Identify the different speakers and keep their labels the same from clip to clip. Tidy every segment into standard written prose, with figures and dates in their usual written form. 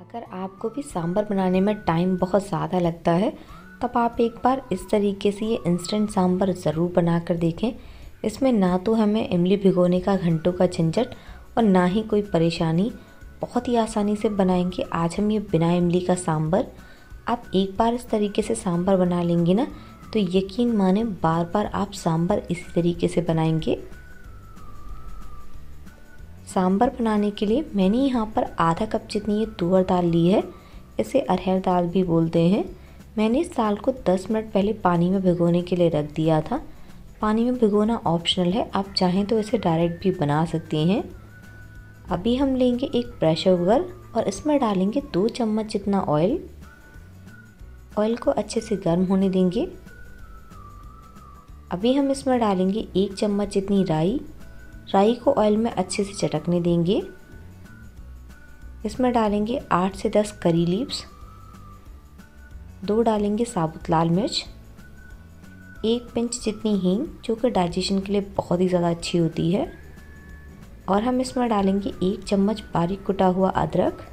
Speaker 1: अगर आपको भी सांभर बनाने में टाइम बहुत ज़्यादा लगता है तब आप एक बार इस तरीके से ये इंस्टेंट सांभर ज़रूर बना कर देखें। इसमें ना तो हमें इमली भिगोने का घंटों का झंझट और ना ही कोई परेशानी, बहुत ही आसानी से बनाएंगे आज हम ये बिना इमली का सांभर। आप एक बार इस तरीके से सांभर बना लेंगे ना तो यकीन माने बार बार आप सांभर इसी तरीके से बनाएंगे। सांभर बनाने के लिए मैंने यहाँ पर आधा कप जितनी ये तुअर दाल ली है, इसे अरहर दाल भी बोलते हैं। मैंने इस दाल को 10 मिनट पहले पानी में भिगोने के लिए रख दिया था। पानी में भिगोना ऑप्शनल है, आप चाहें तो इसे डायरेक्ट भी बना सकते हैं। अभी हम लेंगे एक प्रेशर कुकर और इसमें डालेंगे 2 चम्मच जितना ऑयल। ऑयल को अच्छे से गर्म होने देंगे। अभी हम इसमें डालेंगे 1 चम्मच जितनी राई। राई को ऑयल में अच्छे से चटकने देंगे। इसमें डालेंगे 8 से 10 करी लीव्स, 2 डालेंगे साबुत लाल मिर्च, 1 पिंच जितनी हींग जो कि डाइजेशन के लिए बहुत ही ज़्यादा अच्छी होती है, और हम इसमें डालेंगे 1 चम्मच बारीक कुटा हुआ अदरक,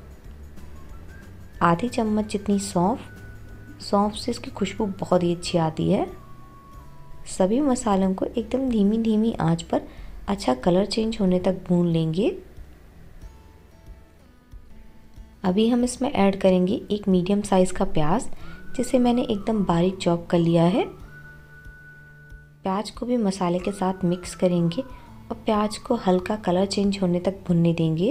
Speaker 1: आधी चम्मच जितनी सौंफ। सौंफ से इसकी खुशबू बहुत ही अच्छी आती है। सभी मसालों को एकदम धीमी धीमी आंच पर अच्छा कलर चेंज होने तक भून लेंगे। अभी हम इसमें ऐड करेंगे एक मीडियम साइज़ का प्याज, जिसे मैंने एकदम बारीक चॉप कर लिया है। प्याज को भी मसाले के साथ मिक्स करेंगे और प्याज को हल्का कलर चेंज होने तक भुनने देंगे।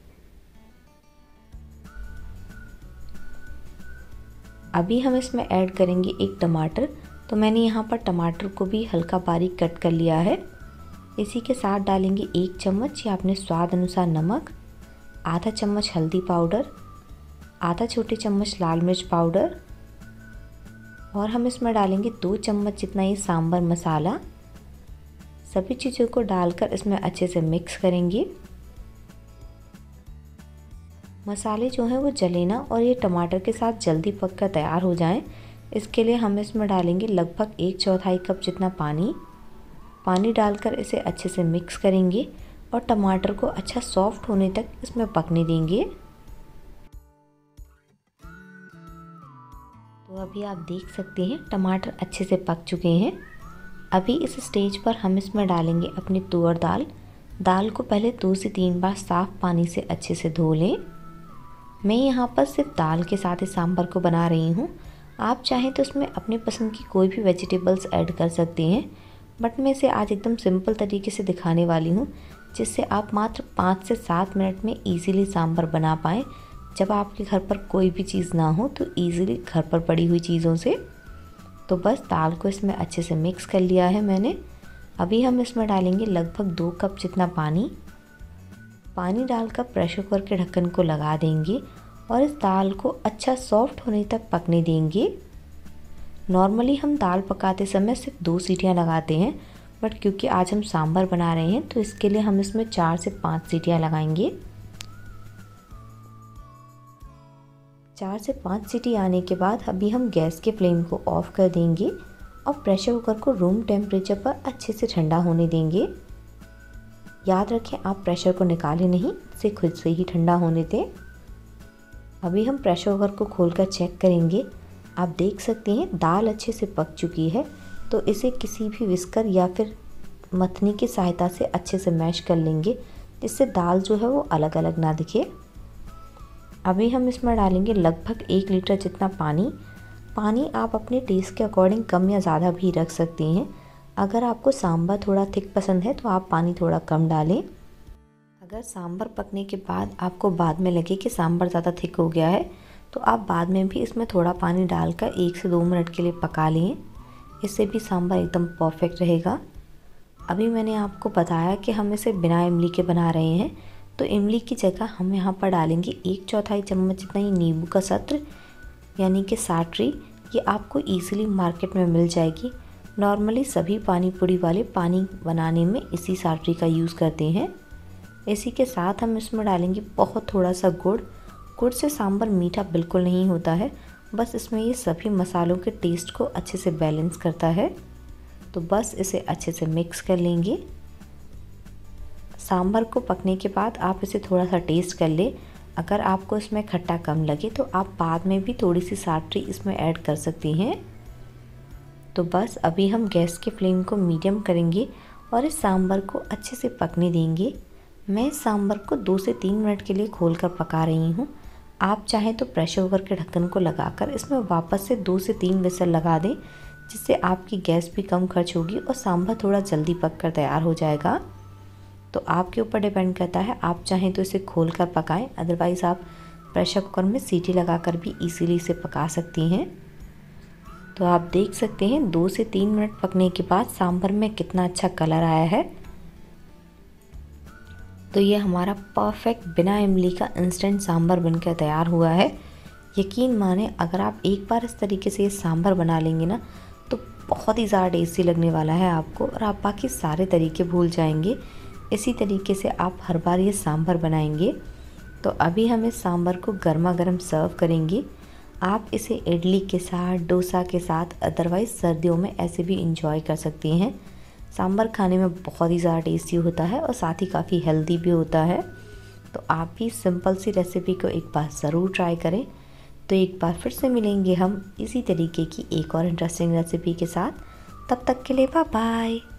Speaker 1: अभी हम इसमें ऐड करेंगे एक टमाटर, तो मैंने यहाँ पर टमाटर को भी हल्का बारीक कट कर लिया है। इसी के साथ डालेंगे 1 चम्मच या अपने स्वाद अनुसार नमक, आधा चम्मच हल्दी पाउडर, आधा छोटे चम्मच लाल मिर्च पाउडर, और हम इसमें डालेंगे 2 चम्मच जितना ये सांभर मसाला। सभी चीज़ों को डालकर इसमें अच्छे से मिक्स करेंगे। मसाले जो हैं वो जले ना और ये टमाटर के साथ जल्दी पक कर तैयार हो जाएं, इसके लिए हम इसमें डालेंगे लगभग 1/4 कप जितना पानी। पानी डालकर इसे अच्छे से मिक्स करेंगे और टमाटर को अच्छा सॉफ्ट होने तक इसमें पकने देंगे। तो अभी आप देख सकते हैं टमाटर अच्छे से पक चुके हैं। अभी इस स्टेज पर हम इसमें डालेंगे अपनी तुअर दाल। दाल को पहले 2 से 3 बार साफ़ पानी से अच्छे से धो लें। मैं यहाँ पर सिर्फ दाल के साथ ही सांभर को बना रही हूँ। आप चाहें तो इसमें अपनी पसंद की कोई भी वेजिटेबल्स ऐड कर सकते हैं, बट मैं इसे आज एकदम सिंपल तरीके से दिखाने वाली हूँ, जिससे आप मात्र 5 से 7 मिनट में इजीली सांभर बना पाएँ। जब आपके घर पर कोई भी चीज़ ना हो तो इजीली घर पर पड़ी हुई चीज़ों से। तो बस दाल को इसमें अच्छे से मिक्स कर लिया है मैंने। अभी हम इसमें डालेंगे लगभग 2 कप जितना पानी। पानी डालकर प्रेशर कुकर के ढक्कन को लगा देंगे और इस दाल को अच्छा सॉफ्ट होने तक पकने देंगे। नॉर्मली हम दाल पकाते समय सिर्फ 2 सीटियां लगाते हैं, बट क्योंकि आज हम सांभर बना रहे हैं तो इसके लिए हम इसमें 4 से 5 सीटियां लगाएंगे। 4 से 5 सीटी आने के बाद अभी हम गैस के फ्लेम को ऑफ कर देंगे और प्रेशर कुकर को रूम टेम्परेचर पर अच्छे से ठंडा होने देंगे। याद रखें आप प्रेशर को निकालें नहीं, इसे खुद से ही ठंडा होने दें। अभी हम प्रेशर कुकर को खोलकर चेक करेंगे। आप देख सकते हैं दाल अच्छे से पक चुकी है, तो इसे किसी भी विस्कर या फिर मथनी की सहायता से अच्छे से मैश कर लेंगे, जिससे दाल जो है वो अलग अलग ना दिखे। अभी हम इसमें डालेंगे लगभग 1 लीटर जितना पानी। पानी आप अपने टेस्ट के अकॉर्डिंग कम या ज़्यादा भी रख सकते हैं। अगर आपको सांभर थोड़ा थिक पसंद है तो आप पानी थोड़ा कम डालें। अगर सांभर पकने के बाद आपको बाद में लगे कि सांभर ज़्यादा थिक हो गया है तो आप बाद में भी इसमें थोड़ा पानी डालकर 1 से 2 मिनट के लिए पका लें। इससे भी सांभर एकदम परफेक्ट रहेगा। अभी मैंने आपको बताया कि हम इसे बिना इमली के बना रहे हैं, तो इमली की जगह हम यहाँ पर डालेंगे 1/4 चम्मच जितना ही नींबू का सत्र, यानी कि साटरी। ये आपको ईज़िली मार्केट में मिल जाएगी। नॉर्मली सभी पानी पूरी वाले पानी बनाने में इसी साटरी का यूज़ करते हैं। इसी के साथ हम इसमें डालेंगे बहुत थोड़ा सा गुड़। गुड़ से सांभर मीठा बिल्कुल नहीं होता है, बस इसमें ये सभी मसालों के टेस्ट को अच्छे से बैलेंस करता है। तो बस इसे अच्छे से मिक्स कर लेंगे। सांभर को पकने के बाद आप इसे थोड़ा सा टेस्ट कर ले। अगर आपको इसमें खट्टा कम लगे तो आप बाद में भी थोड़ी सी साटरी इसमें ऐड कर सकती हैं। तो बस अभी हम गैस के फ्लेम को मीडियम करेंगे और इस सांभर को अच्छे से पकने देंगे। मैं इस सांभर को 2 से 3 मिनट के लिए खोलकर पका रही हूँ। आप चाहें तो प्रेशर कुकर के ढक्कन को लगाकर इसमें वापस से 2 से 3 विसल लगा दें, जिससे आपकी गैस भी कम खर्च होगी और सांभर थोड़ा जल्दी पककर तैयार हो जाएगा। तो आपके ऊपर डिपेंड करता है, आप चाहें तो इसे खोलकर पकाएं, अदरवाइज़ आप प्रेशर कुकर में सीटी लगाकर भी इजीली इसे पका सकती हैं। तो आप देख सकते हैं 2 से 3 मिनट पकने के बाद सांभर में कितना अच्छा कलर आया है। तो ये हमारा परफेक्ट बिना इमली का इंस्टेंट सांभर बनकर तैयार हुआ है। यकीन माने अगर आप एक बार इस तरीके से ये सांभर बना लेंगे ना तो बहुत ही ज़्यादा टेस्टी लगने वाला है आपको, और आप बाकी सारे तरीके भूल जाएंगे। इसी तरीके से आप हर बार ये सांभर बनाएंगे। तो अभी हम इस सांभर को गर्मा गर्म सर्व करेंगे। आप इसे इडली के साथ, डोसा के साथ, अदरवाइज़ सर्दियों में ऐसे भी इंजॉय कर सकती हैं। सांभर खाने में बहुत ही ज़्यादा टेस्टी होता है और साथ ही काफ़ी हेल्दी भी होता है। तो आप भी सिंपल सी रेसिपी को एक बार ज़रूर ट्राई करें। तो एक बार फिर से मिलेंगे हम इसी तरीके की एक और इंटरेस्टिंग रेसिपी के साथ। तब तक के लिए बाय बाय।